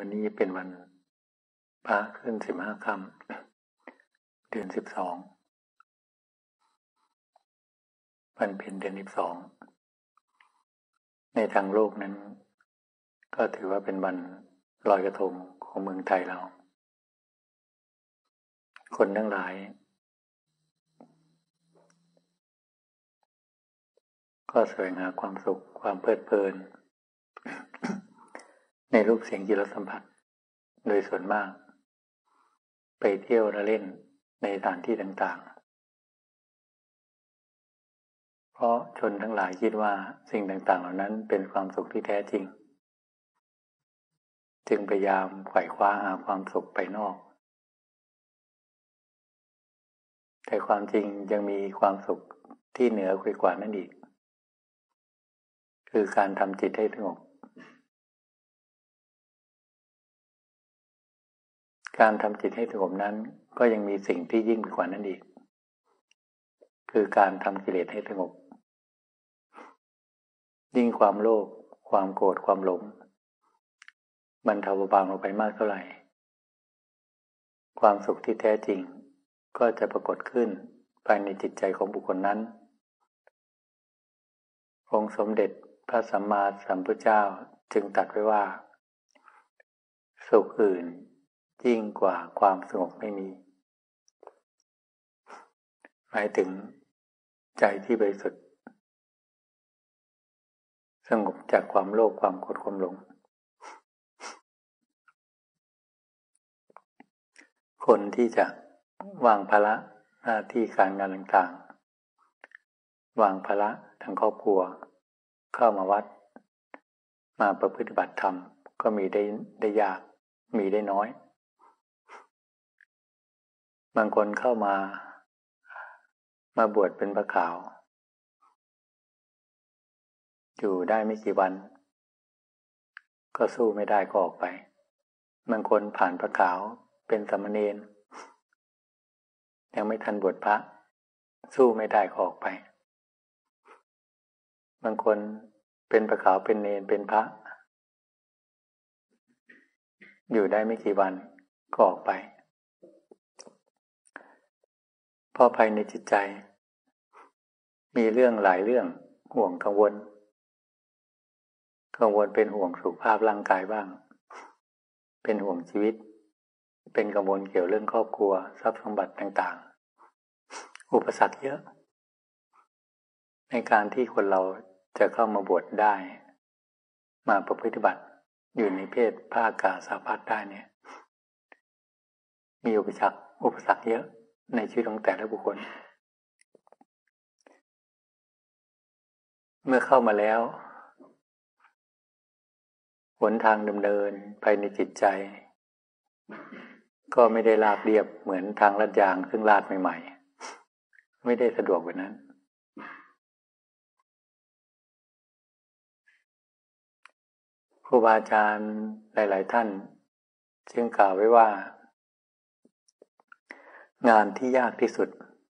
วันนี้เป็นวันพระขึ้น15 ค่ำเดือน12วันเพ็ญเดือน12ในทางโลกนั้นก็ถือว่าเป็นวันลอยกระทงของเมืองไทยเราคนทั้งหลายก็แสวงหาความสุขความเพลิดเพลินในรูปเสียงกลิ่นรสสัมผัสโดยส่วนมากไปเที่ยวและเล่นในสถานที่ต่างๆเพราะชนทั้งหลายคิดว่าสิ่งต่างๆเหล่านั้นเป็นความสุขที่แท้จริงจึงพยายามไขว่คว้าหาความสุขไปนอกแต่ความจริงยังมีความสุขที่เหนือกว่านั้นอีกคือการทำจิตให้สงบการทำจิตให้สงบนั้นก็ยังมีสิ่งที่ยิ่งกว่านั้นอีกคือการทำกิเลสให้สงบยิ่งความโลภความโกรธความหลงบรรเทาเบาบางลงไปมากเท่าไหร่ความสุขที่แท้จริงก็จะปรากฏขึ้นภายในจิตใจของบุคคลนั้นองค์สมเด็จพระสัมมาสัมพุทธเจ้าจึงตรัสไว้ว่าสุขอื่นยิ่งกว่าความสงบไม่มีหมายถึงใจที่บริสุทธิ์สงบจากความโลภความโกรธความหลงคนที่จะวางภาระหน้าที่การงานต่างๆวางภาระทางครอบครัวเข้ามาวัดมาประพฤติบัติธรรมก็มีได้ยากมีได้น้อยบางคนเข้ามาบวชเป็นพระขาวอยู่ได้ไม่กี่วันก็สู้ไม่ได้ก็ออกไปบางคนผ่านพระขาวเป็นสามเณรยังไม่ทันบวชพระสู้ไม่ได้ก็ออกไปบางคนเป็นพระขาวเป็นเณรเป็นพระอยู่ได้ไม่กี่วันก็ออกไปเพราะภายในจิตใจมีเรื่องหลายเรื่องห่วงกังวลเป็นห่วงสุขภาพร่างกายบ้างเป็นห่วงชีวิตเป็นกังวลเกี่ยวเรื่องครอบครัวทรัพย์สมบัติต่างๆอุปสรรคเยอะในการที่คนเราจะเข้ามาบวชได้มาประพฤติบัติอยู่ในเพศภาคกาสาพัฒได้เนี่ยมีอุปสรรคเยอะในชีวิตของแต่ละบุคคลเมื่อเข้ามาแล้วหนทางดำเนินภายในจิตใจก็ไม่ได้ราบเรียบเหมือนทางลาดยางซึ่งลาดใหม่ๆไม่ได้สะดวกแบบนั้นครูบาอาจารย์หลายๆท่านจึงกล่าวไว้ว่างานที่ยากที่สุด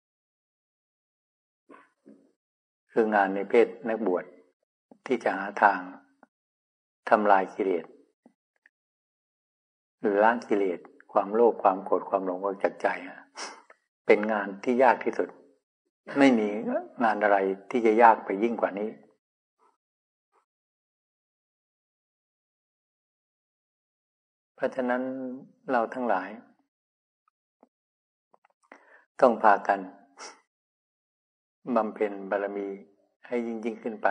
คืองานในเพศนักบวชที่จะหาทางทำลายกิเลสหรือล้างกิเลสความโลภความโกรธความหลงออกจากใจเป็นงานที่ยากที่สุดไม่มีงานอะไรที่จะยากไปยิ่งกว่านี้เพราะฉะนั้นเราทั้งหลายต้องพากันบำเพ็ญบารมีให้ยิ่งขึ้นไป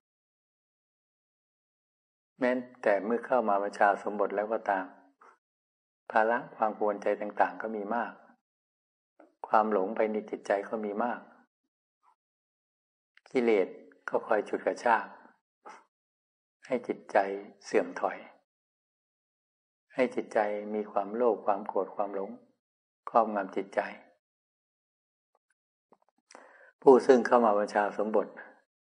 แม้แต่เมื่อเข้ามาประชาสมบทแล้วก็ตามภาระความกังวลใจต่างๆก็มีมากความหลงไปในจิตใจก็มีมากกิเลสก็คอยฉุดกระชากให้จิตใจเสื่อมถอยให้จิตใจมีความโลภความโกรธความหลงครอบงำจิตใจผู้ซึ่งเข้ามาประชาสมบท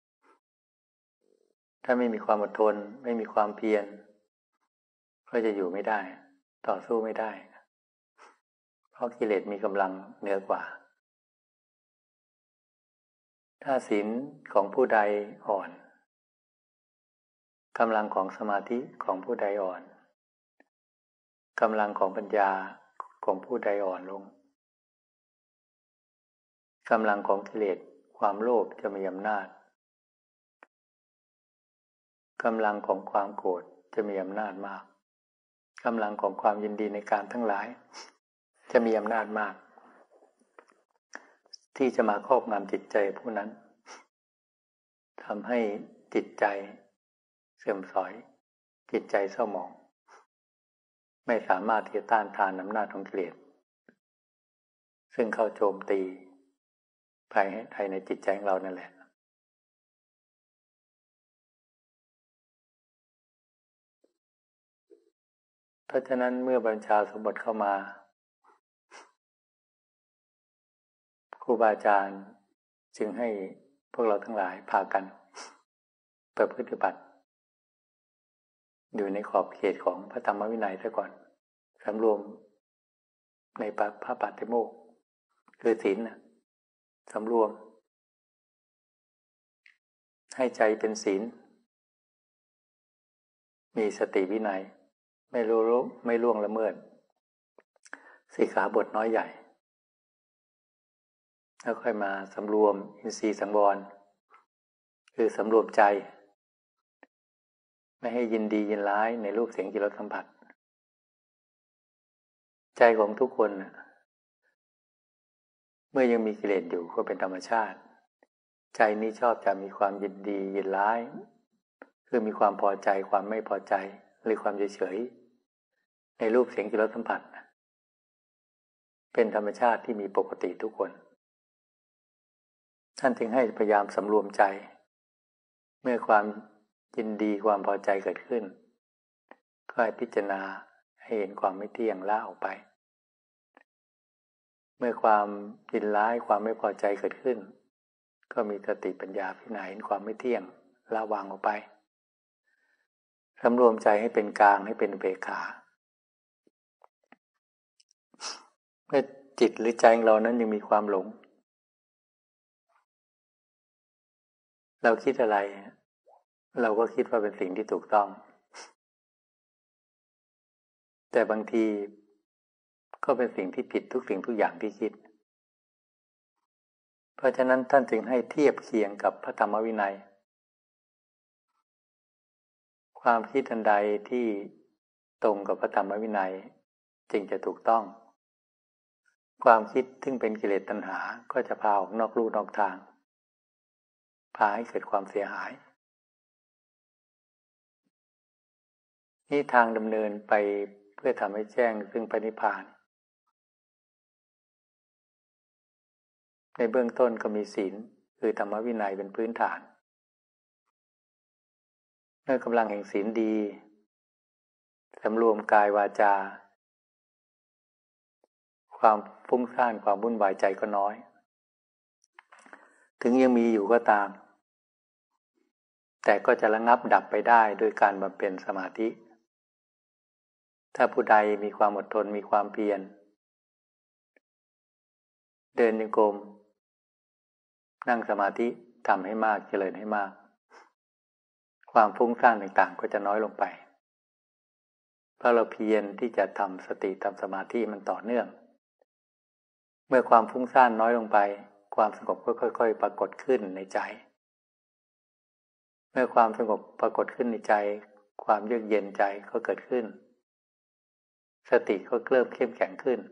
ถ้าไม่มีความอดทนไม่มีความเพียรก็จะอยู่ไม่ได้ต่อสู้ไม่ได้เพราะกิเลสมีกำลังเหนือกว่าถ้าศีลของผู้ใดอ่อนกำลังของสมาธิของผู้ใดอ่อนกำลังของปัญญาของผู้ใดอ่อนลงกำลังของกิเลสความโลภจะมีอำนาจกำลังของความโกรธจะมีอำนาจมากกำลังของความยินดีในการทั้งหลายจะมีอำนาจมากที่จะมาครอบงำจิตใจผู้นั้นทำให้จิตใจเสื่อมทรอยจิตใจเศร้าหมองไม่สามารถที่จะต้านทานอำนาจของกิเลสซึ่งเข้าโจมตีภายในจิตใจของเรานั่นแหละเพราะฉะนั้นเมื่อบัญชาสมบทเข้ามาครูบาอาจารย์จึงให้พวกเราทั้งหลายพากันประพฤติบัติอยู่ในขอบเขตของพระธรรมวินัยซะก่อนสำรวมในพระปาติโมกข์คือศีลสำรวมให้ใจเป็นศีลมีสติวินัยไม่ล่วงละเมิดสิกขาบทน้อยใหญ่แล้วค่อยมาสำรวมอินทรีย์สังวรคือสำรวมใจไม่ให้ยินดียินร้ายในรูปเสียงกลิ่นรสสัมผัสใจของทุกคนเมื่อยังมีกิเลสอยู่ก็เป็นธรรมชาติใจนี้ชอบจะมีความยินดียินร้ายคือมีความพอใจความไม่พอใจหรือความเฉยๆในรูปเสียงกลิ่นรสสัมผัสเป็นธรรมชาติที่มีปกติทุกคนท่านจึงให้พยายามสำรวมใจเมื่อความยินดีความพอใจเกิดขึ้นก็ให้พิจารณาให้เห็นความไม่เที่ยงละออกไปเมื่อความยินร้ายความไม่พอใจเกิดขึ้นก็มีสติปัญญาพิจารณาเห็นความไม่เที่ยงละวางออกไปสำรวมใจให้เป็นกลางให้เป็นอุเบกขาเมื่อจิตหรือใจของเรานั้นยังมีความหลงเราคิดอะไรเราก็คิดว่าเป็นสิ่งที่ถูกต้องแต่บางทีก็เป็นสิ่งที่ผิดทุกสิ่งทุกอย่างที่คิดเพราะฉะนั้นท่านจึงให้เทียบเคียงกับพระธรรมวินัยความคิดอันใดที่ตรงกับพระธรรมวินัยจึงจะถูกต้องความคิดซึ่งเป็นกิเลสตัณหาก็จะพาออกนอกลู่นอกทางพาให้เกิดความเสียหายนี่ทางดำเนินไปเพื่อทำให้แจ้งซึ่งพระนิพพานในเบื้องต้นก็มีศีลคือธรรมวินัยเป็นพื้นฐานเมื่อกำลังแห่งศีลดีสำรวมกายวาจาความฟุ้งซ่านความวุ่นวายใจก็น้อยถึงยังมีอยู่ก็ตามแต่ก็จะระงับดับไปได้ด้วยการบำเพ็ญสมาธิถ้าผู้ใดมีความอดทนมีความเพียรเดินจงกรมนั่งสมาธิทำให้มากเจริญให้มากความฟุ้งซ่านต่างๆก็จะน้อยลงไปเพราะเราเพียรที่จะทำสติทำสมาธิมันต่อเนื่องเมื่อความฟุ้งซ่านน้อยลงไปความสงบก็ค่อยๆปรากฏขึ้นในใจเมื่อความสงบปรากฏขึ้นในใจความเยือกเย็นใจก็เกิดขึ้นสติก็เริ่มเข้มแข็งขึ้น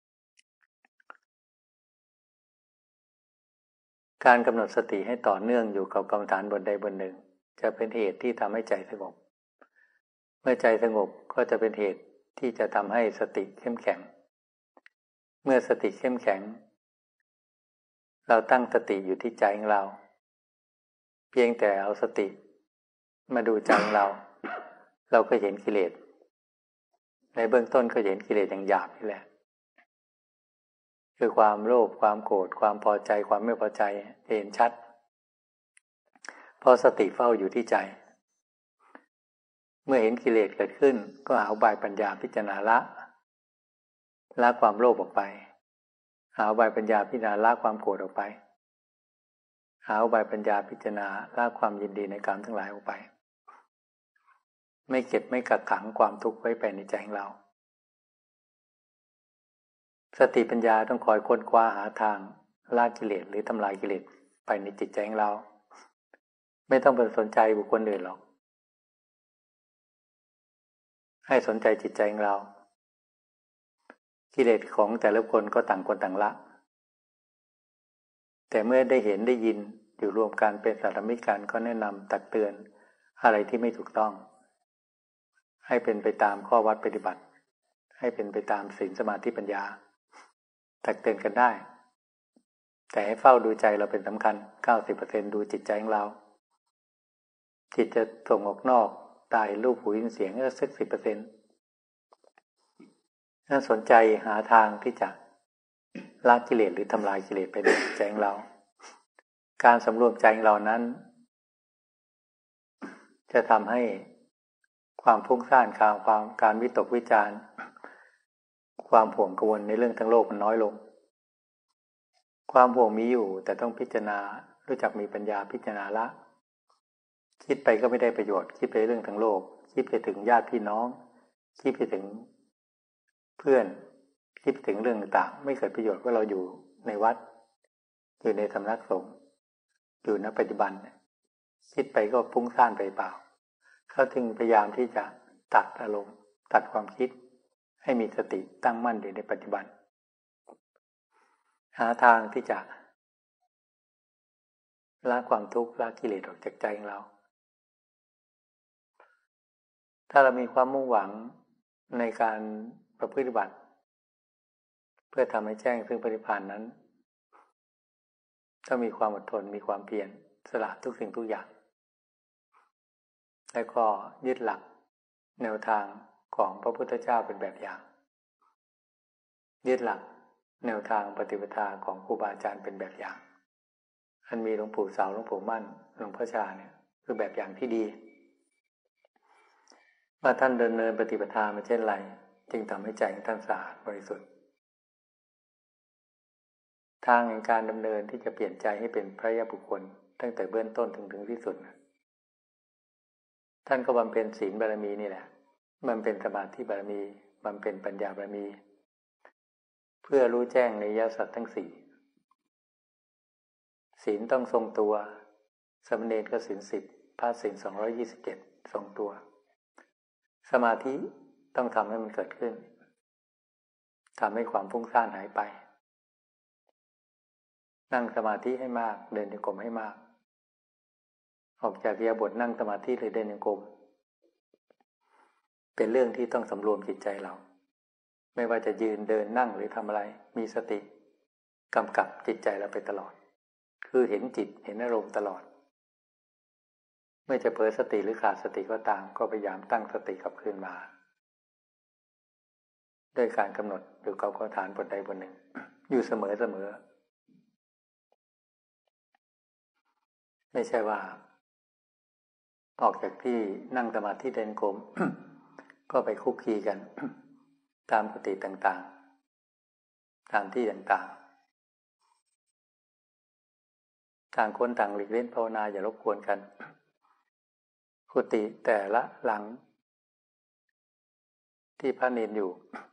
การกำหนดสติให้ต่อเนื่องอยู่กับกรรมฐานบทใดบทหนึ่งจะเป็นเหตุที่ทำให้ใจสงบเมื่อใจสงบก็จะเป็นเหตุที่จะทำให้สติเข้มแข็งเมื่อสติเข้มแข็งเราตั้งสติอยู่ที่ใจของเราเพียงแต่เอาสติมาดูใจของเราก็เห็นกิเลสในเบื้องต้นก็เห็นกิเลสอย่างหยาบนี่แหละคือความโลภความโกรธความพอใจความไม่พอใจเห็นชัดเพราะสติเฝ้าอยู่ที่ใจเมื่อเห็นกิเลสเกิดขึ้นก็หาอุบายปัญญาพิจารณาละความโลภออกไปหาอุบายปัญญาพิจารณาละความโกรธออกไปหาอุบายปัญญาพิจารณาละความยินดีในกามทั้งหลายออกไปไม่เก็บไม่กักขังความทุกข์ไว้ในใจของเราสติปัญญาต้องคอยค้นคว้าหาทางละกิเลสหรือทำลายกิเลสไปในจิตใจของเราไม่ต้องไปสนใจบุคคลอื่นหรอกให้สนใจจิตใจของเรากิเลสของแต่ละคนก็ต่างคนต่างละแต่เมื่อได้เห็นได้ยินอยู่รวมกันเป็นสัตตมิตรกันก็แนะนำตักเตือนอะไรที่ไม่ถูกต้องให้เป็นไปตามข้อวัดปฏิบัติให้เป็นไปตามศีลสมาธิปัญญาตักเตือนกันได้แต่ให้เฝ้าดูใจเราเป็นสำคัญ 90% ดูจิตใจของเราจิตจะส่งออกนอกตายรูปหูยินเสียงก็สัก 10% ถ้าสนใจหาทางที่จะละกิเลสหรือทำลายกิเลสไปในจิตใจของเราการสำรวมใจของเรานั้นจะทำให้ความฟุ้งซ่านการวิตกวิจารณ์ความห่วงกังวลในเรื่องทั้งโลกมันน้อยลงความห่วงมีอยู่แต่ต้องพิจารณารู้จักมีปัญญาพิจารณาละคิดไปก็ไม่ได้ประโยชน์คิดไปเรื่องทั้งโลกคิดไปถึงญาติพี่น้องคิดไปถึงเพื่อนคิดถึงเรื่องต่างๆไม่เกิดประโยชน์ว่าเราอยู่ในวัดอยู่ในสำนักสงฆ์อยู่ณปัจจุบันคิดไปก็ฟุ้งซ่านไปเปล่าเขาจึงพยายามที่จะตัดอารมณ์ตัดความคิดให้มีสติตั้งมั่นอยู่ในปัจจุบันหาทางที่จะละความทุกข์ละกิเลสออกจากใจของเราถ้าเรามีความมุ่งหวังในการประพฤติบัติเพื่อทำให้แจ้งซึ่งปฏิภาณนั้นต้องมีความอดทนมีความเพียรสละทุกสิ่งทุกอย่างและก็ยึดหลักแนวทางของพระพุทธเจ้าเป็นแบบอย่างยึดหลักแนวทางปฏิปทาของครูบาอาจารย์เป็นแบบอย่างอันมีหลวงปู่สาวหลวงปู่มั่นหลวงพ่อชาเนี่ยคือแบบอย่างที่ดีว่าท่านเดินเนินปฏิปทามาเช่นไรจึงทำให้ใจของท่านสะอาดบริสุทธิ์ทางแห่งการดำเนินที่จะเปลี่ยนใจให้เป็นพระยาบุคคลตั้งแต่เบื้องต้นถึงที่สุดท่านก็บำเพ็ญศีลบารมีนี่แหละบำเพ็ญสมาธิบารมีบำเพ็ญปัญญาบารมีเพื่อรู้แจ้งในอริยสัจทั้งสี่ศีลต้องทรงตัวสามเณรก็ศีล10พระศีล227ทรงตัวสมาธิต้องทำให้มันเกิดขึ้นทำให้ความฟุ้งซ่านหายไปนั่งสมาธิให้มากเดินจงกรมให้มากออกจากอิริยาบถนั่งสมาธิหรือเดินจงกรมเป็นเรื่องที่ต้องสำรวมจิตใจเราไม่ว่าจะยืนเดินนั่งหรือทำอะไรมีสติกำกับจิตใจเราไปตลอดคือเห็นจิตเห็นอารมณ์ตลอดไม่จะเผลอสติหรือขาดสติก็ตามก็พยายามตั้งสติกลับคืนมาด้วยการกำหนดหรือกับกรรมฐานบทใดบทหนึ่งอยู่เสมอไม่ใช่ว่าออกจากที่นั่งสมาธิเดินกรม ก็ไปคุกคีกันตามกุฏิต่างๆตามที่ต่างๆต่างคนต่างหลีกเล่นภาวนาอย่ารบกวนกันกุฏิแต่ละหลังที่พระเนรอยู่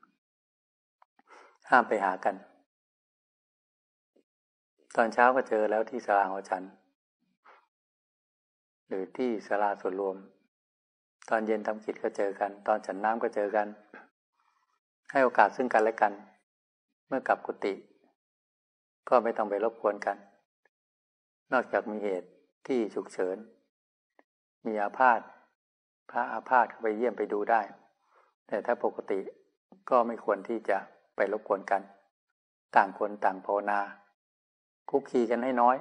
ห้ามไปหากันตอนเช้าก็เจอแล้วที่ศาลาหอฉันหรือที่ศาลาส่วนรวมตอนเย็นทำกิจก็เจอกันตอนฉันน้ำก็เจอกันให้โอกาสซึ่งกันและกันเมื่อกลับกุฏิก็ไม่ต้องไปรบกวนกันนอกจากมีเหตุที่ฉุกเฉินมีอาพาธพระอาพาธเข้าไปเยี่ยมไปดูได้แต่ถ้าปกติก็ไม่ควรที่จะไปรบกวนกันต่างคนต่างภาวนาคุกคีกันให้น้อย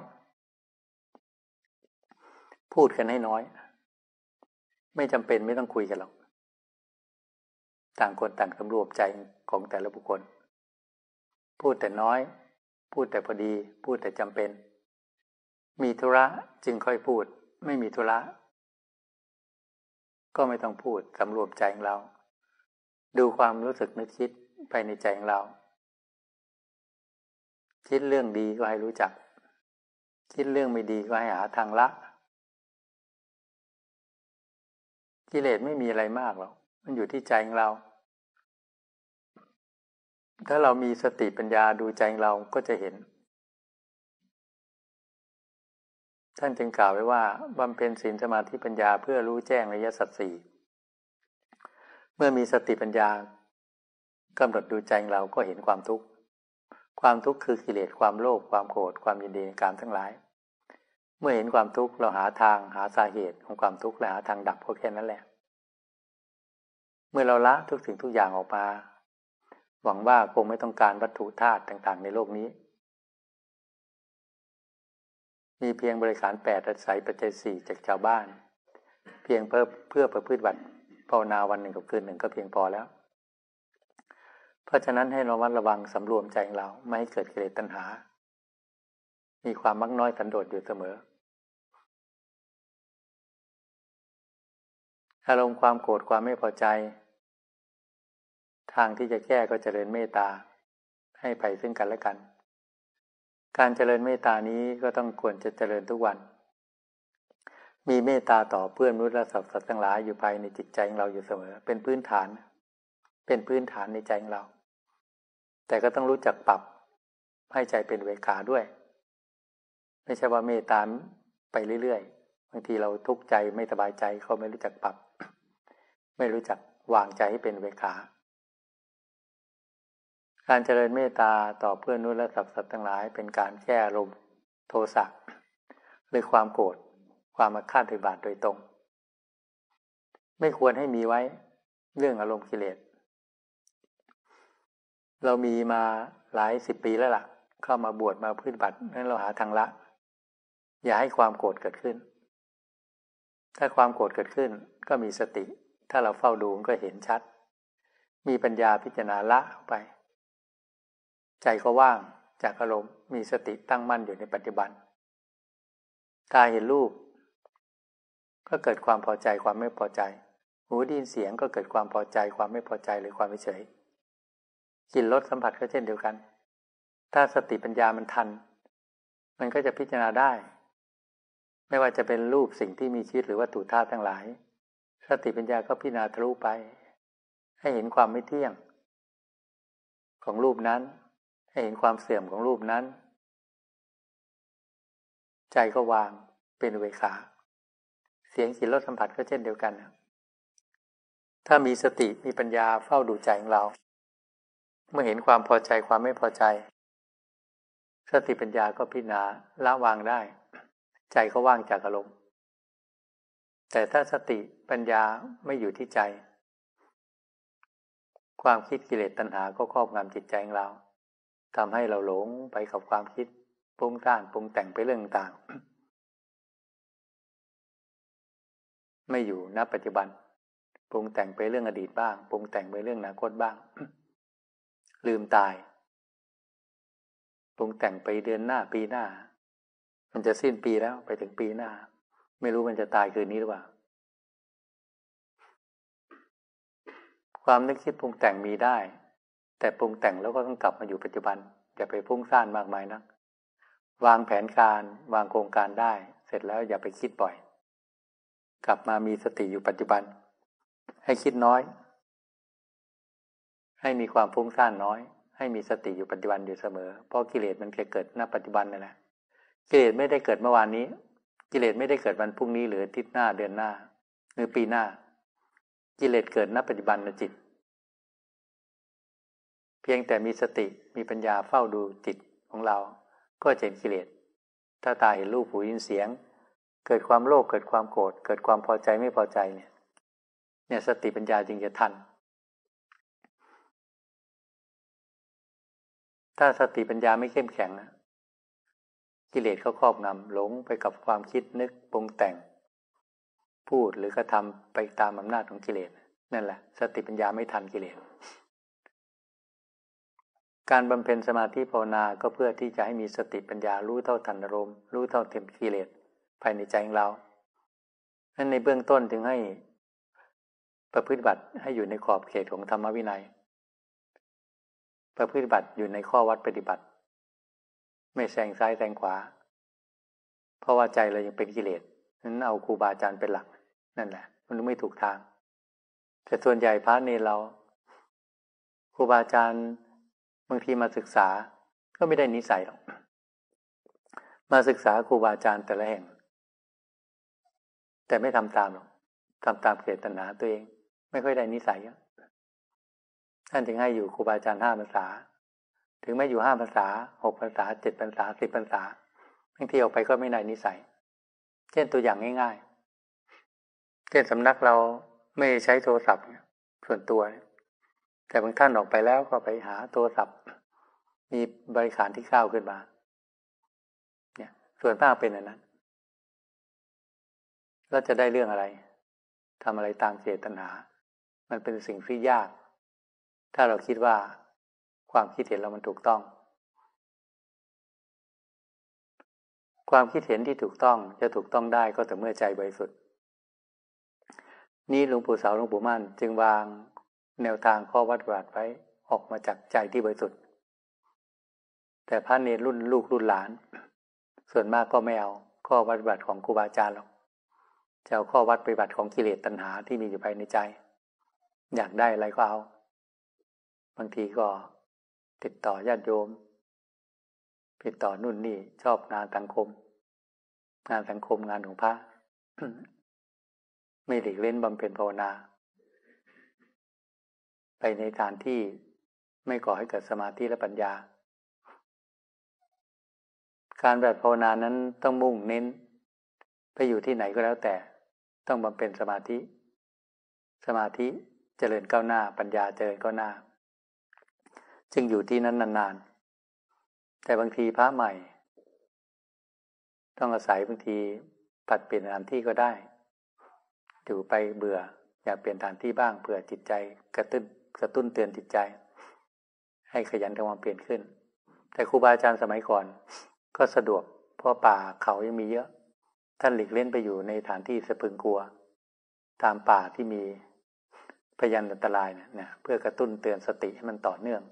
พูดกันให้น้อยไม่จำเป็นไม่ต้องคุยกันหรอกต่างคนต่างสำรวมใจของแต่ละบุคคลพูดแต่น้อยพูดแต่พอดีพูดแต่จำเป็นมีธุระจึงค่อยพูดไม่มีธุระก็ไม่ต้องพูดสำรวมใจของเราดูความรู้สึกนึกคิดภายในใจของเราคิดเรื่องดีก็ให้รู้จักคิดเรื่องไม่ดีก็ให้หาทางละกิเลสไม่มีอะไรมากหรอกมันอยู่ที่ใจของเราถ้าเรามีสติปัญญาดูใจเราก็จะเห็นท่านจึงกล่าวไว้ว่าบำเพ็ญศีลสมาธิปัญญาเพื่อรู้แจ้งอริยสัจสี่เมื่อมีสติปัญญากำหนดดูใจเราก็เห็นความทุกข์ความทุกข์คือกิเลสความโลภความโกรธความยินดีในกามทั้งหลายเมื่อเห็นความทุกข์เราหาสาเหตุของความทุกข์และหาทางดับก็แค่นั้นแหละเมื่อเราละทุกสิ่งทุกอย่างออกมาหวังว่าคงไม่ต้องการวัตถุธาตุต่างๆในโลกนี้มีเพียงบริขาร8อาศัยปัจจัย4จากชาวบ้านเพียงเพื่อประพฤติบัติภาวนาวันหนึ่งกับคืนหนึ่งก็เพียงพอแล้วเพราะฉะนั้นให้ระมัดระวังสำรวมใจของเราไม่ให้เกิดกิเลสตัณหามีความมักน้อยสันโดษอยู่เสมออารมณ์ความโกรธความไม่พอใจทางที่จะแก้ก็เจริญเมตตาให้ไปซึ่งกันและกันการเจริญเมตตานี้ก็ต้องควรจะเจริญทุกวันมีเมตตาต่อเพื่อนมนุษย์และสรรพสัตว์ทั้งหลายอยู่ภายในจิตใจของเราอยู่เสมอเป็นพื้นฐานในใจของเราแต่ก็ต้องรู้จักปรับให้ใจเป็นเวขาด้วยไม่ใช่ว่าเมตตาไปเรื่อยๆบางทีเราทุกข์ใจไม่สบายใจเขาไม่รู้จักปรับไม่รู้จักวางใจให้เป็นเวขาการเจริญเมตตาต่อเพื่อนมนุษย์และสรรพสัตว์ทั้งหลายเป็นการแก้อารมณ์โทสะหรือความโกรธความอาฆาตพยาบาทโดยตรงไม่ควรให้มีไว้เรื่องอารมณ์กิเลสเรามีมาหลาย10 ปีแล้วล่ะเข้ามาบวชมาปฏิบัตินั้นเราหาทางละอย่าให้ความโกรธเกิดขึ้นถ้าความโกรธเกิดขึ้นก็มีสติถ้าเราเฝ้าดูก็เห็นชัดมีปัญญาพิจารณาละออกไปใจก็ว่างจากอารมณ์มีสติตั้งมั่นอยู่ในปัจจุบันตาเห็นรูปก็เกิดความพอใจความไม่พอใจหูได้ยินเสียงก็เกิดความพอใจความไม่พอใจหรือความเฉยกลิ่นรสสัมผัสก็เช่นเดียวกันถ้าสติปัญญามันทันมันก็จะพิจารณาได้ไม่ว่าจะเป็นรูปสิ่งที่มีชีวิตหรือวัตถุธาตุทั้งหลายสติปัญญาก็พิจารณาทะลุไปให้เห็นความไม่เที่ยงของรูปนั้นให้เห็นความเสื่อมของรูปนั้นใจก็วางเป็นอุเบกขาเสียงกลิ่นรสสัมผัสก็เช่นเดียวกันถ้ามีสติมีปัญญาเฝ้าดูใจของเราเมื่อเห็นความพอใจความไม่พอใจสติปัญญาก็พิจารณาละวางได้ใจก็ว่างจากอารมณ์แต่ถ้าสติปัญญาไม่อยู่ที่ใจความคิดกิเลสตัณหาก็ครอบงำจิตใจของเราทำให้เราหลงไปกับความคิดปรุงแต่งไปเรื่องต่างไม่อยู่ณปัจจุบันปรุงแต่งไปเรื่องอดีตบ้างปรุงแต่งไปเรื่องอนาคตบ้าง ลืมตายปรุงแต่งไปเดือนหน้าปีหน้ามันจะสิ้นปีแล้วไปถึงปีหน้าไม่รู้มันจะตายคืนนี้หรือเปล่าความนึกคิดปรุงแต่งมีได้แต่ปรุงแต่งแล้วก็ต้องกลับมาอยู่ปัจจุบันอย่าไปฟุ้งซ่านมากมายนักวางแผนการวางโครงการได้เสร็จแล้วอย่าไปคิดบ่อยกลับมามีสติอยู่ปัจจุบันให้คิดน้อยให้มีความฟุ้งซ่านน้อยให้มีสติอยู่ปัจจุบันอยู่เสมอเพราะกิเลสมันเกิดณปัจจุบันนั่นแหละกิเลสไม่ได้เกิดเมื่อวานนี้กิเลสไม่ได้เกิดวันพรุ่งนี้หรืออาทิตย์หน้าเดือนหน้าหรือปีหน้ากิเลสเกิดณปัจจุบันจิตเพียงแต่มีสติมีปัญญาเฝ้าดูจิตของเราก็จะเห็นกิเลสถ้าตาเห็นรูปหูยินเสียงเกิดความโลภเกิดความโกรธเกิดความพอใจไม่พอใจเนี่ยสติปัญญาจึงจะทันถ้าสติปัญญาไม่เข้มแข็งกิเลสเขาครอบงำหลงไปกับความคิดนึกปรุงแต่งพูดหรือกระทำไปตามอำนาจของกิเลสนั่นแหละสติปัญญาไม่ทันกิเลสการบำเพ็ญสมาธิภาวนาก็เพื่อที่จะให้มีสติปัญญารู้เท่าทันอารมณ์รู้เท่าเต็มกิเลสภายในใจของเรานั้นในเบื้องต้นจึงให้ประพฤติบัติให้อยู่ในขอบเขตของธรรมวินัยประพฤติบัติอยู่ในข้อวัดปฏิบัติไม่แซงซ้ายแซงขวาเพราะว่าใจเรายังเป็นกิเลสนั้นเอาครูบาอาจารย์เป็นหลักนั่นแหละมันไม่ถูกทางแต่ส่วนใหญ่พระเนรเราครูบาอาจารย์บางทีมาศึกษาก็ไม่ได้นิสัยหรอกมาศึกษาครูบาอาจารย์แต่ละแห่งแต่ไม่ทำตามหรอกทำตามกิเลสตัณหาตัวเองไม่ค่อยได้นิสัยท่านจึงให้อยู่ครูบาอาจารย์5 พรรษาถึงไม่อยู่5 พรรษา6 พรรษา7 พรรษา10 พรรษาบางทีออกไปก็ไม่ได้นิสัยเช่นตัวอย่างง่ายๆเช่นสำนักเราไม่ใช้โทรศัพท์ส่วนตัวแต่บางท่านออกไปแล้วก็ไปหาโทรศัพท์มีบริการที่เข้าขึ้นมาเนี่ยส่วนมากเป็นอย่างนั้นแล้วจะได้เรื่องอะไรทำอะไรตามเจตนามันเป็นสิ่งที่ยากถ้าเราคิดว่าความคิดเห็นเรามันถูกต้องความคิดเห็นที่ถูกต้องจะถูกต้องได้ก็แต่เมื่อใจบริสุทธิ์นี่หลวงปู่เสาหลวงปู่มั่นจึงวางแนวทางข้อวัดปฏิบัติไว้ออกมาจากใจที่บริสุทธิ์แต่พระเนรรุ่นลูกรุ่นหลานส่วนมากก็ไม่เอาข้อวัดปฏิบัติของครูบาอาจารย์หรอกจะเอาข้อวัดปฏิบัติของกิเลสตัณหาที่มีอยู่ภายในใจอยากได้อะไรก็เอาบางทีก็ติดต่อญาติโยมติดต่อนู่นนี่ชอบงานสังคมงานของพระ ไม่หลีกเล่นบำเพ็ญภาวนาไปในทางที่ไม่ก่อให้เกิดสมาธิและปัญญาการแบบภาวนานั้นต้องมุ่งเน้นไปอยู่ที่ไหนก็แล้วแต่ต้องบำเพ็ญสมาธิเจริญก้าวหน้าปัญญาเจริญก้าวหน้าจึงอยู่ที่นั้นนานๆแต่บางทีพระใหม่ต้องอาศัยบางทีผัดเปลี่ยนสถานที่ก็ได้อยู่ไปเบื่ออยากเปลี่ยนสถานที่บ้างเพื่อจิตใจกระตุ้นเตือนจิตใจให้ขยันทำความเปลี่ยนขึ้นแต่ครูบาอาจารย์สมัยก่อนก็สะดวกเพราะป่าเขายังมีเยอะท่านหลีกเล่นไปอยู่ในสถานที่สะพึงกลัวตามป่าที่มีพยานอันตรายเนี่ยเพื่อกระตุ้นเตือนสติให้มันต่อเนื่อง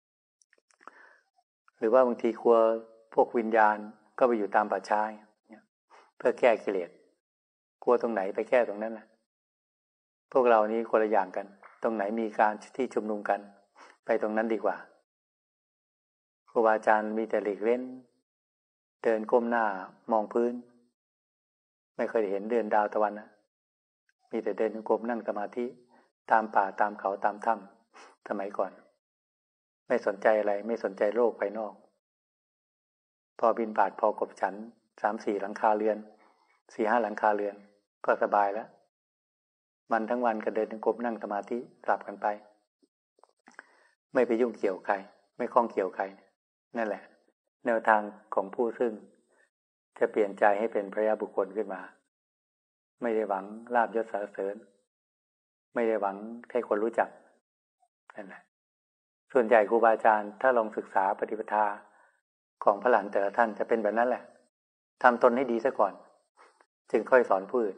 หรือว่าบางทีกลัวพวกวิญญาณก็ไปอยู่ตามป่าช้าเนี่ยเพื่อแก้กิเลสกลัวตรงไหนไปแก้ตรงนั้นแหละพวกเรานี้คนละอย่างกันตรงไหนมีการที่ชุมนุมกันไปตรงนั้นดีกว่าครูบาอาจารย์มีแต่หลีกเล่นเดินก้มหน้ามองพื้นไม่เคยเห็นเดือนดาวตะวันนะมีแต่เดินก้มนั่งสมาธิตามป่าตามเขาตามถ้ำสมัยก่อนไม่สนใจอะไรไม่สนใจโลกภายนอกพอบิณฑบาตพอกบฉัน 3-4 หลังคาเรือน 4-5 หลังคาเรือนก็สบายแล้วมันทั้งวันก็เดินก้มนั่งสมาธิสลับกันไปไม่ไปยุ่งเกี่ยวใครไม่ข้องเกี่ยวใครนั่นแหละแนวทางของผู้ซึ่งจะเปลี่ยนใจให้เป็นพระยาบุคคลขึ้นมาไม่ได้หวังลาภยศสรรเสริญไม่ได้หวังให้คนรู้จักนั่นแหละส่วนใหญ่ครูบาอาจารย์ถ้าลองศึกษาปฏิปทาของพระหลานแต่ละท่านจะเป็นแบบนั้นแหละทำตนให้ดีซะก่อนจึงค่อยสอนผู้อื่น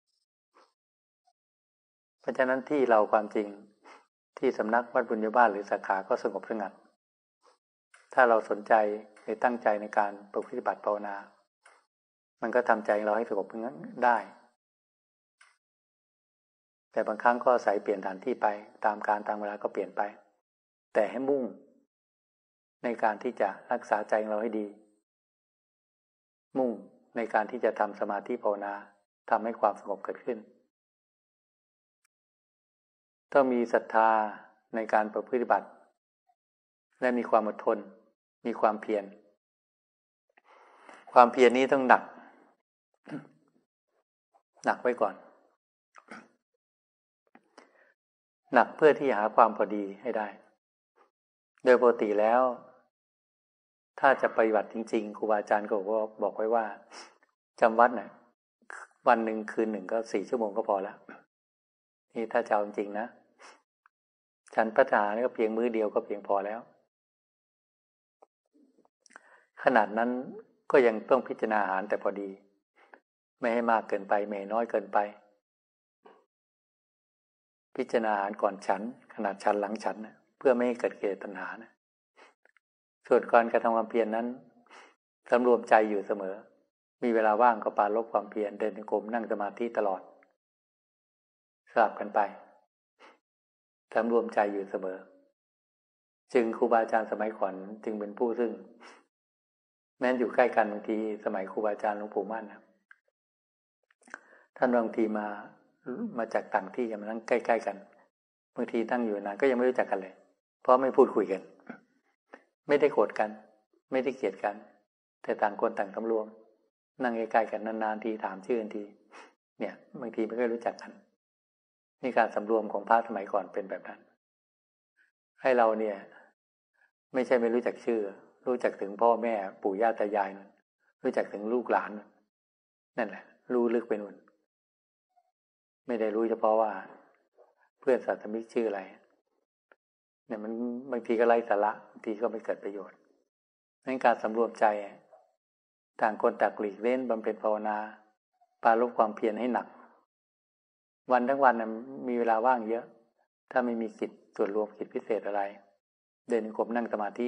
เพราะฉะนั้นที่เราความจริงที่สำนักวัดบุญญาบ้านหรือสาขาก็สงบสงัดถ้าเราสนใจหรือตั้งใจในการปฏิบัติภาวนามันก็ทำใจเราให้สงบงั้นได้แต่บางครั้งก็อาศัยเปลี่ยนสถานที่ไปตามการตามเวลาก็เปลี่ยนไปแต่ให้มุ่งในการที่จะรักษาใจเราให้ดีมุ่งในการที่จะทำสมาธิภาวนาทำให้ความสงบเกิดขึ้นต้องมีศรัทธาในการปฏิบัติและมีความอดทนมีความเพียรความเพียรนี้ต้องหนักไว้ก่อนหนักเพื่อที่หาความพอดีให้ได้โดยปกติแล้วถ้าจะปฏิบัติจริงๆครูบาอาจารย์ก็บอกไว้ว่าจำวัดน่ะวันหนึ่งคืนหนึ่งก็4 ชั่วโมงก็พอแล้วนี่ถ้าจะเอาจริงนะฉันพัฒนาก็เพียงมื้อเดียวก็เพียงพอแล้วขนาดนั้นก็ยังต้องพิจารณาอาหารแต่พอดีไม่ให้มากเกินไปไม่ให้น้อยเกินไปพิจารณาอาหารก่อนฉันขนาดฉันหลังฉันนะเพื่อไม่ให้เกิดกิเลสตัณหานะส่วนการกระทำความเพียรนั้นสำรวมใจอยู่เสมอมีเวลาว่างก็ปรารภความเพียรเดินจงกรมนั่งสมาธิตลอดสลับกันไปสำรวมใจอยู่เสมอจึงครูบาอาจารย์สมัยก่อนจึงเป็นผู้ซึ่งแม้นอยู่ใกล้กันบางทีสมัยครูบาอาจารย์หลวงปู่มั่นนะท่านบางทีมาจากต่างที่ยังมานั่งใกล้ๆกันบางทีตั้งอยู่นานก็ยังไม่รู้จักกันเลยเพราะไม่พูดคุยกันไม่ได้โกรธกันไม่ได้เกลียดกันแต่ต่างคนต่างสำรวมนั่งใกล้ๆกันนานๆทีถามชื่อกันทีเนี่ยบางทีไม่ค่อยรู้จักกันนี่การสำรวมของพระสมัยก่อนเป็นแบบนั้นให้เราเนี่ยไม่ใช่ไม่รู้จักชื่อรู้จักถึงพ่อแม่ปู่ย่าตายายรู้จักถึงลูกหลานนั่นแหละรู้ลึกไปนู่นไม่ได้รู้เฉพาะว่าเพื่อนสัตมิกชื่ออะไรเนี่ยมันบางทีก็ไร้สาระบางทีก็ไม่เกิดประโยชน์ในการสำรวมใจต่างคนต่างหลีกเล่นบำเพ็ญภาวนาปรารภความเพียรให้หนักวันทั้งวันมีเวลาว่างเยอะถ้าไม่มีกิจส่วนรวมกิจพิเศษอะไรเดินกรมนั่งสมาธิ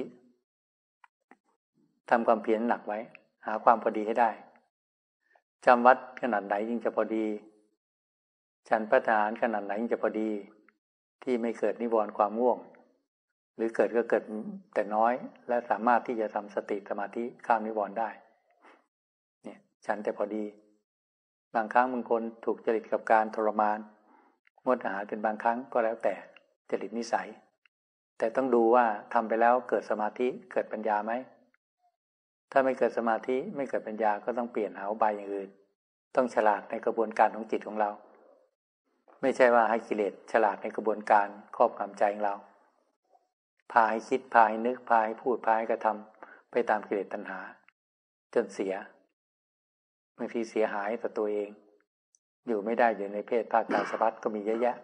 ทำความเพียรหนักไว้หาความพอดีให้ได้จำวัดขนาดไหนยิ่งจะพอดีฉันพระทหารขนาดไหนยิ่งจะพอดีที่ไม่เกิดนิวรณ์ความง่วงหรือเกิดก็เกิดแต่น้อยและสามารถที่จะทำสติสมาธิข้ามนิวรณ์ได้เนี่ยฉันแต่พอดีบางครั้งบางคนถูกจริตกับการทรมานงดอาหารเป็นบางครั้งก็แล้วแต่จริตนิสัยแต่ต้องดูว่าทำไปแล้วเกิดสมาธิเกิดปัญญาไหมถ้าไม่เกิดสมาธิไม่เกิดปัญญาก็ต้องเปลี่ยนหาอุบายอย่างอื่นต้องฉลาดในกระบวนการของจิตของเราไม่ใช่ว่าให้กิเลสฉลาดในกระบวนการครอบงำใจของเราพาให้คิดพาให้นึกพาให้พูดพาให้กระทำไปตามกิเลสตัณหาจนเสียบางทีเสียหายต่อตัวเองอยู่ไม่ได้อยู่ในเพศภาคกายสภัสก็มีเยอะแยะ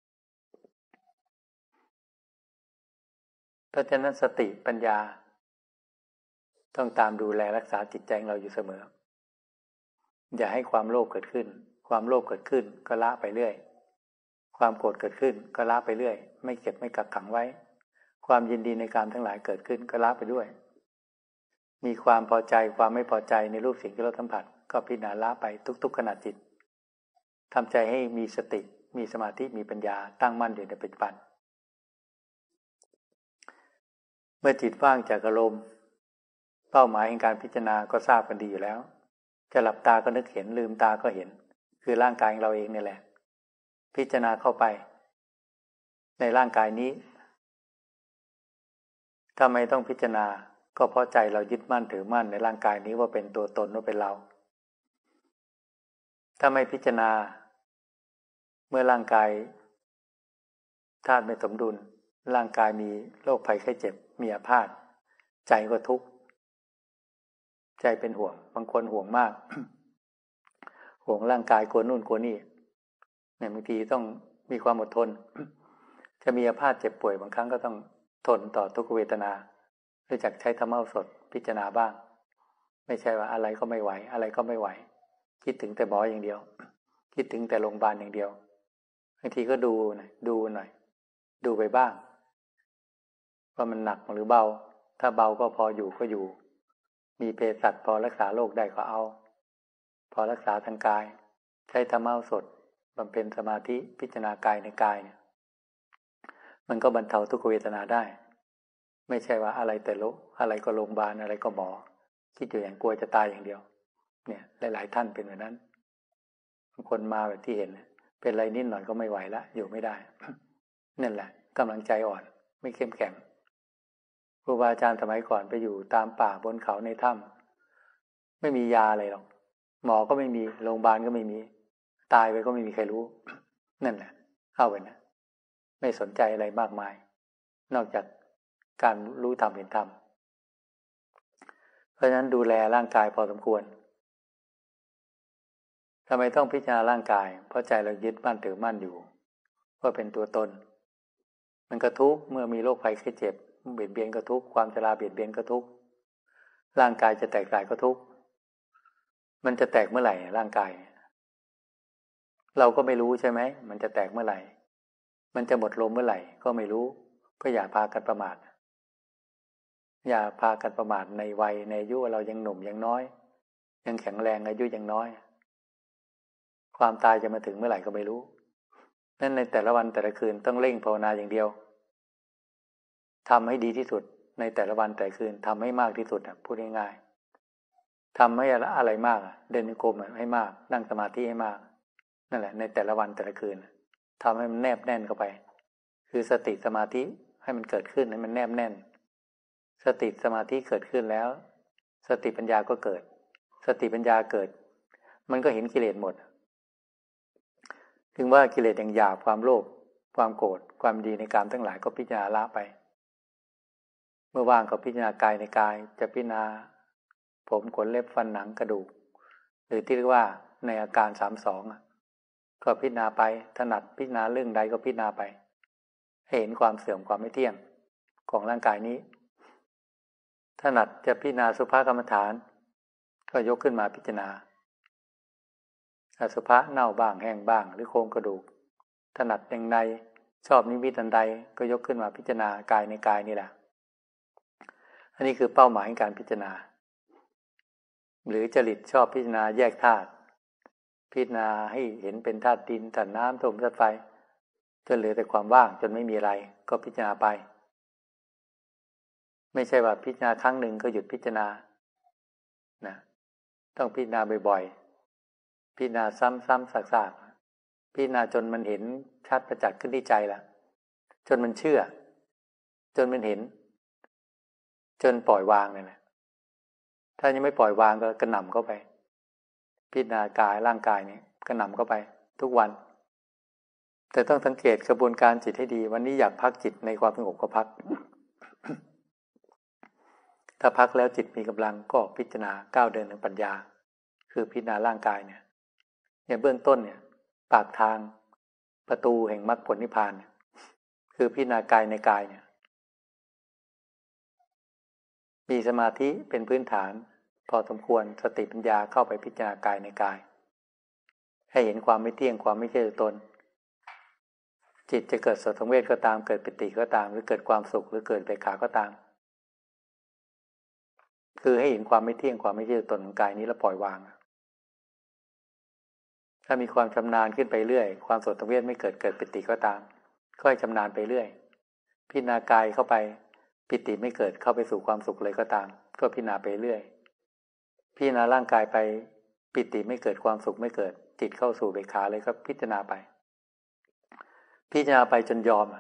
เพราะฉะนั้นสติปัญญาต้องตามดูแลรักษาจิตใจของเราอยู่เสมออย่าให้ความโลภเกิดขึ้นความโลภเกิดขึ้นก็ละไปเรื่อยความโกรธเกิดขึ้นก็ละไปเรื่อยไม่เก็บไม่กักขังไว้ความยินดีในการทั้งหลายเกิดขึ้นก็ละไปด้วยมีความพอใจความไม่พอใจในรูปสิ่งที่เราสัมผัสก็พิจารณาละไปทุกๆขณะจิตทำใจให้มีสติมีสมาธิมีปัญญาตั้งมั่นอยู่ในปัจจุบันเมื่อจิตว่างจากอารมณ์เป้าหมายแห่งการพิจารณาก็ทราบกันดีอยู่แล้วจะหลับตาก็นึกเห็นลืมตาก็เห็นคือร่างกายของเราเองนี่แหละพิจารณาเข้าไปในร่างกายนี้ทำไมต้องพิจารณาก็เพราะใจเรายึดมั่นถือมั่นในร่างกายนี้ว่าเป็นตัวตนว่าเป็นเราถ้าไม่พิจารณาเมื่อร่างกายธาตุไม่สมดุลร่างกายมีโรคภัยไข้เจ็บมีอาพาธใจก็ทุกข์ใจเป็นห่วงบางคนห่วงมาก ห่วงร่างกายกลัวนู่นกลัวนี่เนี่ยบางทีต้องมีความอดทน จะมีอาพาธเจ็บป่วยบางครั้งก็ต้องทนต่อทุกขเวทนารู้จักใช้ธรรมะสดพิจารณาบ้างไม่ใช่ว่าอะไรก็ไม่ไหวอะไรก็ไม่ไหวคิดถึงแต่หมออย่างเดียวคิดถึงแต่โรงพยาบาลอย่างเดียวบางทีก็ดูหน่อยดูไปบ้างว่ามันหนักหรือเบาถ้าเบาก็พออยู่ก็อยู่มีเภสัชพอรักษาโรคได้ก็เอาพอรักษาทางกายใช้ธรรมะสดบำเพ็ญสมาธิพิจารณากายในกายเนี่ยมันก็บรรเทาทุกขเวทนาได้ไม่ใช่ว่าอะไรแต่โรคอะไรก็โรงพยาบาลอะไรก็หมอคิดอยู่อย่างกลัวจะตายอย่างเดียวเนี่ยหลายๆท่านเป็นแบบนั้นบางคนมาแบบที่เห็นเป็นอะไรนิดหน่อยก็ไม่ไหวละอยู่ไม่ได้ นั่นแหละกำลังใจอ่อนไม่เข้มแข็งครูบาอาจารย์สมัยก่อนไปอยู่ตามป่าบนเขาในถ้ำไม่มียาอะไรหรอกหมอก็ไม่มีโรงพยาบาลก็ไม่มีตายไปก็ไม่มีใครรู้ นั่นแหละเข้าไปนะไม่สนใจอะไรมากมายนอกจากการรู้ธรรมเห็นธรรมเพราะฉะนั้นดูแลร่างกายพอสมควรทำไมต้องพิจารณาร่างกายเพราะใจเรายึดมั่นถือมั่นอยู่ว่าเป็นตัวตนมันก็ทุกข์เมื่อมีโรคภัยไข้เจ็บเบียดเบียนก็ทุกข์ความชราเบียดเบียนก็ทุกข์ร่างกายจะแตกสลายก็ทุกข์มันจะแตกเมื่อไหร่ร่างกายเราก็ไม่รู้ใช่ไหมมันจะแตกเมื่อไหร่มันจะหมดลมเมื่อไหร่ก็ไม่รู้ก็อย่าพากันประมาทอย่าพากันประมาทในวัยในอายุเรายังหนุ่มยังน้อยยังแข็งแรงอายุยังน้อยความตายจะมาถึงเมื่อไหร่ก็ไม่รู้นั่นในแต่ละวันแต่ละคืนต้องเร่งภาวนาอย่างเดียวทำให้ดีที่สุดในแต่ละวันแต่คืนทำให้มากที่สุดพูดง่ายๆทำให้อะไรมากเดินจงกรมให้มากนั่งสมาธิให้มากนั่นแหละในแต่ละวันแต่ละคืนทำให้มันแนบแน่นเข้าไปคือสติสมาธิให้มันเกิดขึ้นให้มันแนบแน่นสติสมาธิเกิดขึ้นแล้วสติปัญญาก็เกิดสติปัญญาเกิดมันก็เห็นกิเลสหมดถึงว่ากิเลสอย่างหยาบความโลภความโกรธความดีในกามทั้งหลายก็พิจารณาละไปเมื่อว่างก็พิจารณากายในกายจะพิจารณาผมขนเล็บฟันหนังกระดูกหรือที่เรียกว่าในอาการ32ก็พิจารณาไปถนัดพิจารณาเรื่องใดก็พิจารณาไปให้เห็นความเสื่อมความไม่เที่ยงของร่างกายนี้ถนัดจะพิจารณาสุภกรรมฐานก็ยกขึ้นมาพิจารณาอสุภะเน่าบ้างแห้งบ้างหรือโครงกระดูกถนัดอย่างใดชอบนิมิตอันใดก็ยกขึ้นมาพิจารณากายในกายนี่แหละอันนี้คือเป้าหมายของการพิจารณาหรือจริตชอบพิจารณาแยกธาตุพิจารณาให้เห็นเป็นธาตุดินธาตุน้ำธาตุลมธาตุไฟจนเหลือแต่ความว่างจนไม่มีอะไรก็พิจารณาไปไม่ใช่ว่าพิจารณาครั้งหนึ่งก็หยุดพิจารณานะต้องพิจารณาบ่อยๆพิจารณาซ้ำๆซากๆพิจารณาจนมันเห็นชัดประจักษ์ขึ้นที่ใจละจนมันเชื่อจนมันเห็นจนปล่อยวางเนี่ยนะถ้ายังไม่ปล่อยวางก็กระหน่ำเข้าไปพิจารณากายร่างกายเนี่ยกระหน่ำเข้าไปทุกวันแต่ต้องสังเกตกระบวนการจิตให้ดีวันนี้อยากพักจิตในความสงบก็พัก ถ้าพักแล้วจิตมีกำลังก็พิจารณาก้าวเดินทางปัญญาคือพิจารณาร่างกายเนี่ยเบื้องต้นเนี่ยปากทางประตูแห่งมรรคผลนิพพานคือพิจารณากายในกายเนี่ยมีสมาธิเป็นพื้นฐานพอสมควรสติปัญญาเข้าไปพิจารณากายในกายให้เห็นความไม่เที่ยงความไม่ใช่ตัวตนจิตจะเกิดสังเวชก็ตามเกิดปิติก็ตามหรือเกิดความสุขหรือเกิดเบกขาก็ตามคือให้เห็นความไม่เที่ยงความไม่ใช่ตัวตนของกายนี้แล้วปล่อยวางถ้ามีความชำนาญขึ้นไปเรื่อยความสังเวชไม่เกิดปิติก็ตามค่อยชำนาญไปเรื่อยพิจารณากายเข้าไปปิติไม่เกิดเข้าไปสู่ความสุขเลยก็ตามก็พิจารณาไปเรื่อยพิจารณาร่างกายไปปิติไม่เกิดความสุขไม่เกิดจิตเข้าสู่เบกขาเลยก็พิจารณาไปพิจารณาไปจนยอม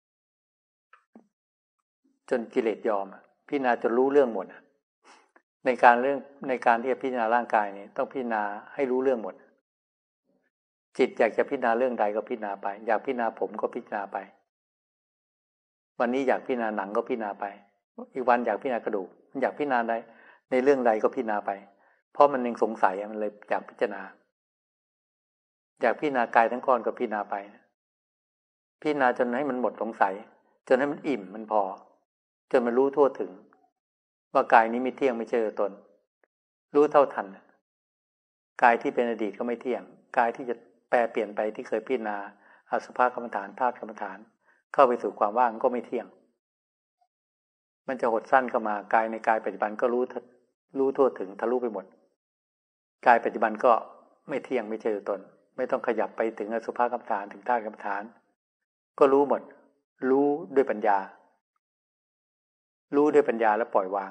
จนกิเลสยอมพิจารณาจนรู้เรื่องหมดในการที่จะพิจารณาร่างกายนี่ต้องพิจารณาให้รู้เรื่องหมดจิตอยากจะพิจารณาเรื่องใดก็พิจารณาไปอยากพิจารณาผมก็พิจารณาไปวันนี้อยากพิจารณาหนังก็พิจารณาไปอีกวันอยากพิจารณากระดูกอยากพิจารณาในเรื่องใดก็พิจารณาไปเพราะมันยังสงสัยมันเลยอยากพิจารณาอยากพิจารณากายทั้งก้อนก็พิจารณาไปพิจารณาจนให้มันหมดสงสัยจนให้มันอิ่มมันพอจนมันรู้ทั่วถึงว่ากายนี้ไม่เที่ยงไม่ใช่ตัวตนรู้เท่าทันกายที่เป็นอดีตก็ไม่เที่ยงกายที่จะแปรเปลี่ยนไปที่เคยพิจารณาอสุภกรรมฐานธาตุกรรมฐานเข้าไปสู่ความว่างก็ไม่เที่ยงมันจะหดสั้นเข้ามากายในกายปัจจุบันก็รู้ทั่วถึงทะลุไปหมดกายปัจจุบันก็ไม่เที่ยงไม่ใช่ตัวตนไม่ต้องขยับไปถึงอสุภกรรมฐานถึงธาตุกรรมฐานก็รู้หมดรู้ด้วยปัญญารู้ด้วยปัญญาแล้วปล่อยวาง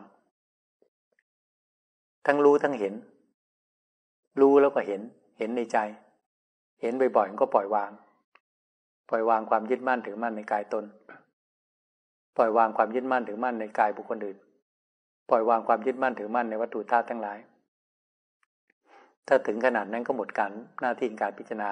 ทั้งรู้ทั้งเห็นรู้แล้วก็เห็นในใจเห็นบ่อยๆก็ปล่อยวางความยึดมั่นถือมั่นในกายตนปล่อยวางความยึดมั่นถือมั่นในกายบุคคลอื่นปล่อยวางความยึดมั่นถือมั่นในวัตถุธาตุทั้งหลายถ้าถึงขนาดนั้นก็หมดการหน้าที่การพิจารณา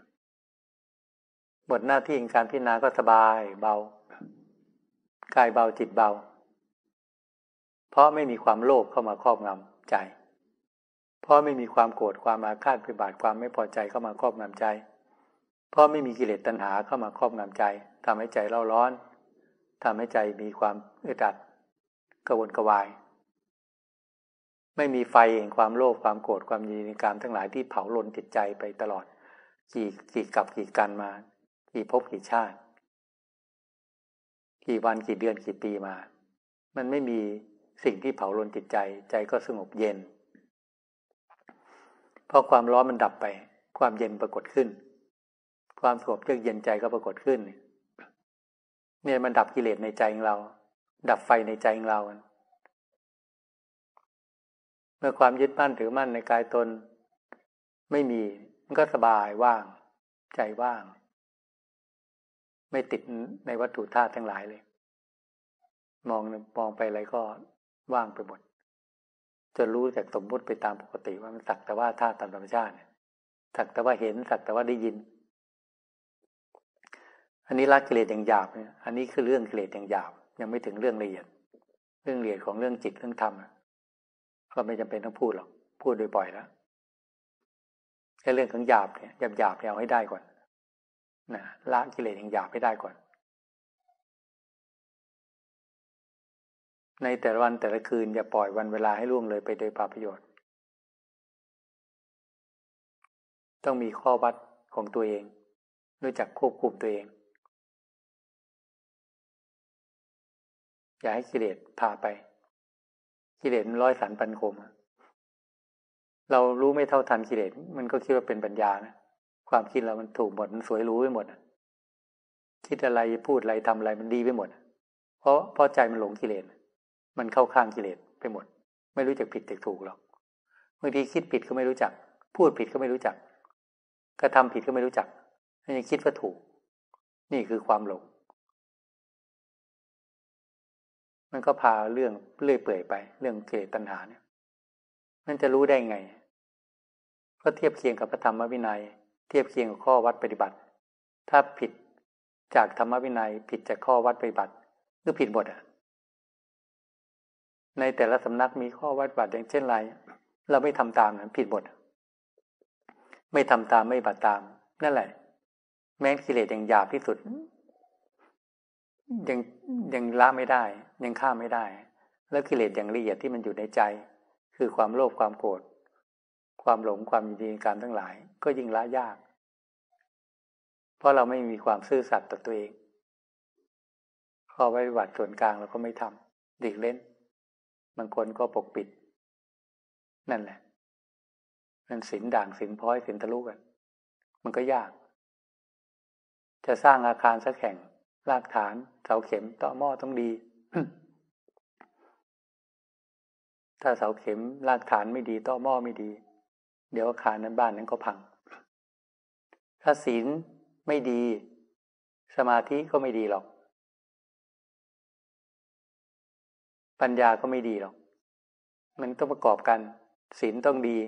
หมดหน้าที่การพิจารณาก็สบายเบากายเบาจิตเบาเพราะไม่มีความโลภเข้ามาครอบงำใจเพราะไม่มีความโกรธความอาฆาตพยาบาทความไม่พอใจเข้ามาครอบงำใจเพราะไม่มีกิเลสตัณหาเข้ามาครอบงำใจทำให้ใจเร่าร้อนทำให้ใจมีความอึดอัดกระวนกระวายไม่มีไฟแห่งความโลภความโกรธความยินดีในกามทั้งหลายที่เผาลนจิตใจไปตลอดกี่กับกี่กันมากี่ภพกี่ชาติกี่วันกี่เดือนกี่ปีมามันไม่มีสิ่งที่เผาลนจิตใจใจก็สงบเย็นเพราะความร้อนมันดับไปความเย็นปรากฏขึ้นความสงบเยือกเย็นใจก็ปรากฏขึ้นเนี่ยมันดับกิเลสในใจของเราดับไฟในใจของเราเมื่อความยึดมั่นถือมั่นในกายตนไม่มีมันก็สบายว่างใจว่างไม่ติดในวัตถุธาตุทั้งหลายเลยมองไปอะไรก็ว่างไปหมดจนรู้จากสมมุติไปตามปกติว่ามันสักแต่ว่าธาตุตามธรรมชาติสักแต่ว่าเห็นสักแต่ว่าได้ยินอันนี้ละกิเลสอย่างหยาบเนี่ยอันนี้คือเรื่องกิเลสอย่างหยาบยังไม่ถึงเรื่องละเอียดเรื่องละเอียดของเรื่องจิตเรื่องธรรมก็ไม่จำเป็นต้องพูดหรอกพูดโดยบ่อยแล้วแค่เรื่องของหยาบเนี่ยหยาบเอาให้ได้ก่อนนะละกิเลสอย่างหยาบให้ได้ก่อนในแต่ละวันแต่ละคืนอย่าปล่อยวันเวลาให้ล่วงเลยไปโดยเปล่าประโยชน์ต้องมีข้อวัดของตัวเองรู้จักควบคุมตัวเองอย่าให้กิเลสพาไปกิเลสมันร้อยสันพันคมเรารู้ไม่เท่าทันกิเลสมันก็คิดว่าเป็นปัญญานะความคิดเรามันถูกหมดมันสวยรู้ไปหมดคิดอะไรพูดอะไรทำอะไรมันดีไปหมดเพราะใจมันหลงกิเลสมันเข้าข้างกิเลสไปหมดไม่รู้จักผิดจากถูกหรอกบางทีคิดผิดก็ไม่รู้จักพูดผิดก็ไม่รู้จักกระทำผิดก็ไม่รู้จักยังคิดว่าถูกนี่คือความหลงมันก็พาเรื่องเลื่อยเปื่อยไปเรื่องกิเลสตัณหาเนี่ยมันจะรู้ได้ไงก็เทียบเคียงกับพระธรรมวินัยเทียบเคียงกับข้อวัดปฏิบัติถ้าผิดจากธรรมวินัยผิดจากข้อวัดปฏิบัติก็ผิดหมดในแต่ละสำนักมีข้อวัดปฏิบัติอย่างเช่นไรเราไม่ทำตามนั้นผิดหมดไม่ทำตามไม่ปฏิบัติตามนั่นแหละแม้กิเลสอย่างหยาบที่สุดยังละไม่ได้ยังฆ่าไม่ได้แล้วกิเลสอย่างละเอียดที่มันอยู่ในใจคือความโลภความโกรธความหลงความยินดีในการทั้งหลายก็ยิ่งละยากเพราะเราไม่มีความซื่อสัตย์ต่อตัวเองข้อปฏิบัติส่วนกลางเราก็ไม่ทำดิกเล่นบางคนก็ปกปิดนั่นแหละนั่นศีลด่างศีลพ้อยศีลทะลุกันมันก็ยากจะสร้างอาคารสักแห่งรากฐานเสาเข็มต่อหม้อต้องดี ถ้าเสาเข็มรากฐานไม่ดีต่อหม้อไม่ดีเดี๋ยวอาคารนั้นบ้านนั้นก็พังถ้าศีลไม่ดีสมาธิก็ไม่ดีหรอกปัญญาก็ไม่ดีหรอกมันต้องประกอบกันศีลต้องดี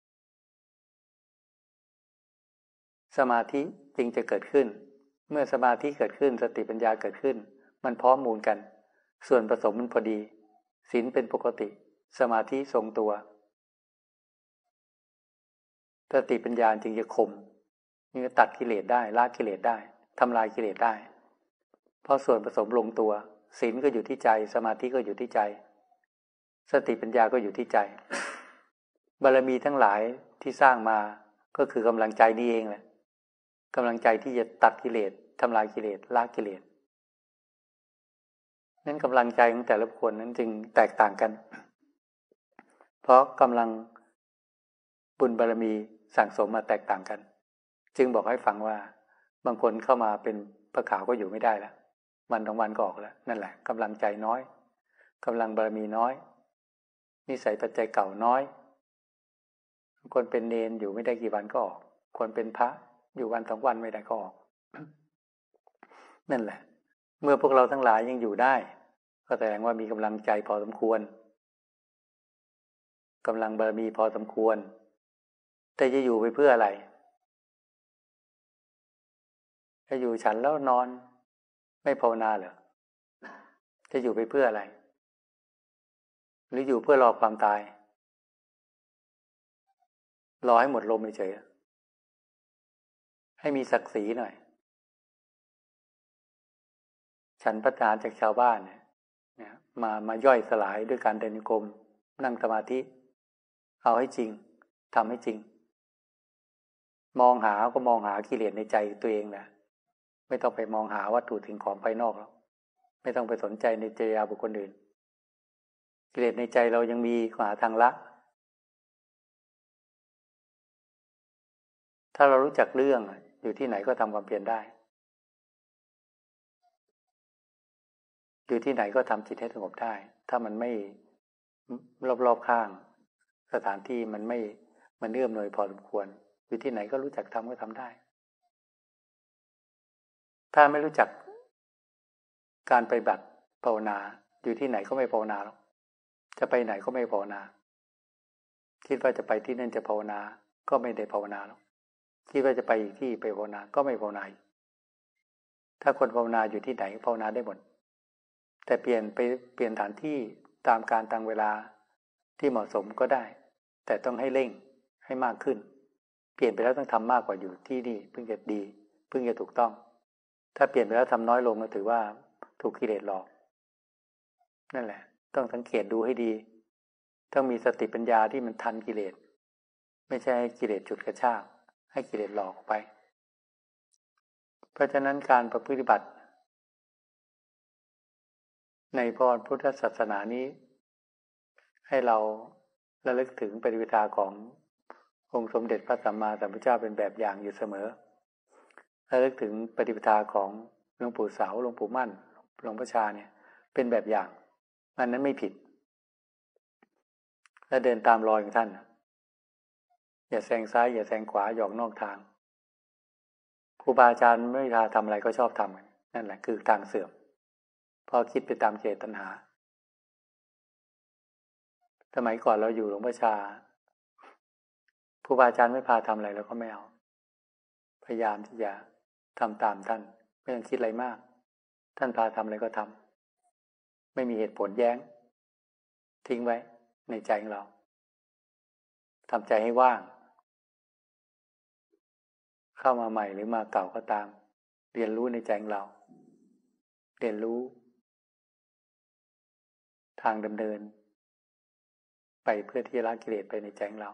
สมาธิจึงจะเกิดขึ้นเมื่อสมาธิเกิดขึ้นสติปัญญาเกิดขึ้นมันพร้อมมูลกันส่วนผสมมันพอดีศีลเป็นปกติสมาธิทรงตัวสติปัญญาจึงจะคมนี่ก็ตัดกิเลสได้ละกิเลสได้ทำลายกิเลสได้เพราะส่วนผสมลงตัวศีลก็อยู่ที่ใจสมาธิก็อยู่ที่ใจสติปัญญาก็อยู่ที่ใจบารมีทั้งหลายที่สร้างมาก็คือกำลังใจนี้เองแหละกำลังใจที่จะตัดกิเลสทำลายกิเลสละกิเลสนั้นกำลังใจของแต่ละคนนั้นจึงแตกต่างกันเพราะกำลังบุญบารมีสั่งสมมาแตกต่างกันจึงบอกให้ฟังว่าบางคนเข้ามาเป็นพระขาวก็อยู่ไม่ได้แล้ววัน2วันก็ออกแล้วนั่นแหละกำลังใจน้อยกำลังบารมีน้อยนิสัยปัจจัยเก่าน้อยคนเป็นเณรอยู่ไม่ได้กี่วันก็ออกคนเป็นพระอยู่วัน2วันไม่ได้ก็ออกนั่นแหละเมื่อพวกเราทั้งหลายยังอยู่ได้ก็แสดงว่ามีกำลังใจพอสมควรกำลังบารมีพอสมควรแต่จะอยู่ไปเพื่ออะไรจะอยู่ฉันแล้วนอนไม่ภาวนาเหรอจะอยู่ไปเพื่ออะไรหรืออยู่เพื่อรอความตายรอให้หมดลมเฉยๆให้มีศักดิ์ศรีหน่อยฉันพัฒนาจากชาวบ้านเนี่ยมาย่อยสลายด้วยการเดินจงกรมนั่งสมาธิเอาให้จริงทำให้จริงมองหาก็มองหากิเลสในใจตัวเองนะไม่ต้องไปมองหาวัตถุสิ่งของภายนอกแล้วไม่ต้องไปสนใจในจริยาบุคคลอื่นกิเลสในใจเรายังมีหาทางละถ้าเรารู้จักเรื่องอยู่ที่ไหนก็ทำความเพียรได้อยู่ที่ไหนก็ทำจิตให้สงบได้ถ้ามันไม่รอบๆข้างสถานที่มันเอื้อมหน่วยพอสมควรอยู่ที่ไหนก็รู้จักทำก็ทำได้ถ้าไม่รู้จักการปฏิบัติภาวนาอยู่ที่ไหนก็ไม่ภาวนาหรอกจะไปไหนก็ไม่ภาวนาคิดว่าจะไปที่นั่นจะภาวนาก็ไม่ได้ภาวนาหรอกคิดว่าจะไปอีกที่ไปภาวนาก็ไม่ภาวนาถ้าคนภาวนาอยู่ที่ไหนภาวนาได้หมดแต่เปลี่ยนสถานที่ตามการตามเวลาที่เหมาะสมก็ได้แต่ต้องให้เร่งให้มากขึ้นเปลี่ยนไปแล้วต้องทำมากกว่าอยู่ที่นี่เพิ่งจะดีเพิ่งจะถูกต้องถ้าเปลี่ยนไปแล้วทำน้อยลงก็ถือว่าถูกกิเลสหลอกนั่นแหละต้องสังเกตดูให้ดีต้องมีสติปัญญาที่มันทันกิเลสไม่ใช่ให้กิเลสฉุดกระชากให้กิเลสหลอกออกไปเพราะฉะนั้นการประพฤติบัติในพระพุทธศาสนานี้ให้เราระลึกถึงปฏิปทาขององค์สมเด็จพระสัมมาสัมพุทธเจ้าเป็นแบบอย่างอยู่เสมอระลึกถึงปฏิปทาของหลวงปู่เสาหลวงปู่มั่นหลวงพ่อชาเนี่ยเป็นแบบอย่างมันนั้นไม่ผิดและเดินตามรอยของท่านอย่าแซงซ้ายอย่าแซงขวาหยอกนอกทางครูบาอาจารย์ไม่ทาทำอะไรก็ชอบทำนั่นแหละคือทางเสื่อมพอคิดไปตามเจตนาสมัยก่อนเราอยู่หลวงพ่อชาครูบาอาจารย์ไม่พาทำอะไรเราก็ไม่เอาพยายามที่จะทำตามท่านไม่ต้องคิดอะไรมากท่านพาทำอะไรก็ทำไม่มีเหตุผลแย้งทิ้งไว้ในใจของเราทำใจให้ว่างเข้ามาใหม่หรือมาเก่าก็ตามเรียนรู้ในใจของเราเรียนรู้ทางดำเนินไปเพื่อที่ละกิเลสไปในใจของเรา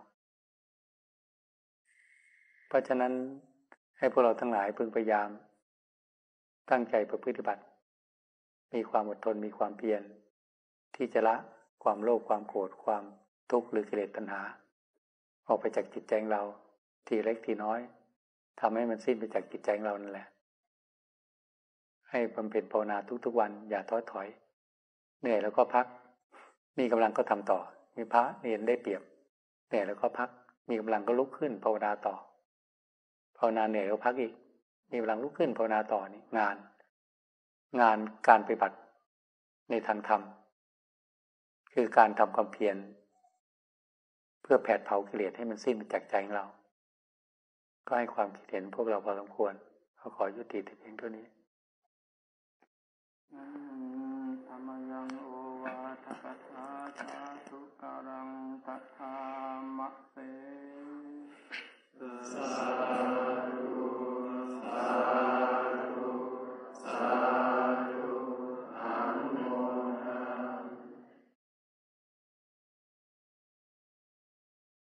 เพราะฉะนั้นให้พวกเราทั้งหลายพึงพยายามตั้งใจประพฤติบัติมีความอดทนมีความเพียรที่จะละความโลภความโกรธความทุกข์หรือกิเลสตัณหาออกไปจากจิตใจของเราทีเล็กทีน้อยทำให้มันสิ้นไปจากจิตใจของเรานั่นแหละให้บำเพ็ญภาวนาทุกๆวันอย่าท้อถอยเหนื่อยแล้วก็พักมีกำลังก็ทำต่อมีพระเรียนได้เปรียบเหนื่อยแล้วก็พักมีกำลังก็ลุกขึ้นภาวนาต่อภาวนาเหนื่อยก็พักอีกมีกำลังลุกขึ้นภาวนาต่อนี่งานการปฏิบัติในทางธรรมคือการทำความเพียรเพื่อแผดเผากิเลสให้มันสิ้นไปจากใจของเราก็ให้ความคิดเห็นพวกเราพอสมควรขอยุติแต่เพียงเท่านี้